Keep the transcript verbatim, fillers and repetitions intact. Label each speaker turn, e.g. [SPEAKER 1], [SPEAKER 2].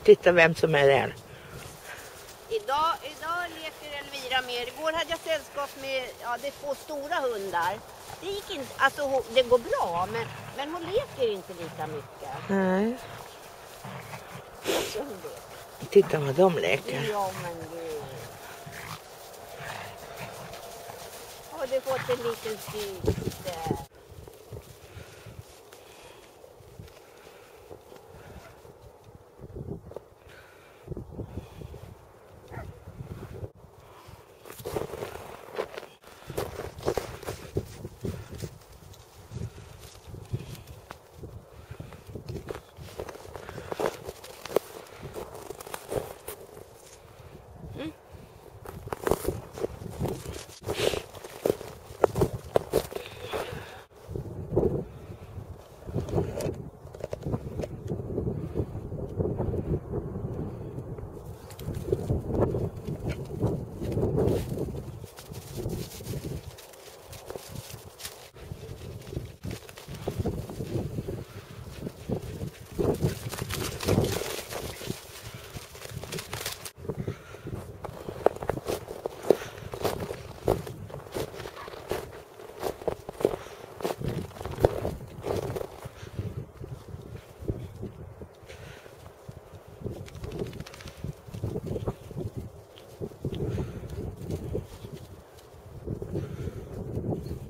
[SPEAKER 1] Titta vem som är där.
[SPEAKER 2] Idag, idag leker Elvira mer. Igår hade jag sällskap med ja, det är två stora hundar. Det gick inte, alltså det går bra, men, men hon leker inte lika mycket.
[SPEAKER 1] Nej.
[SPEAKER 2] Så hon leker.
[SPEAKER 1] Titta vad de leker.
[SPEAKER 2] Ja, men det... Har du fått en liten syster?